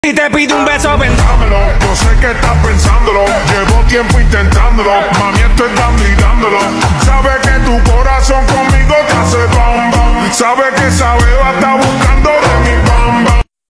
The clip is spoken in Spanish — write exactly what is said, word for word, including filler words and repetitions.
Y te pido un beso, ven. Dámelo, yo sé que estás pensándolo. Llevo tiempo intentándolo. Mami, estoy dando y dándolo. Sabe que tu corazón conmigo te hace bam bam. Sabe que sabe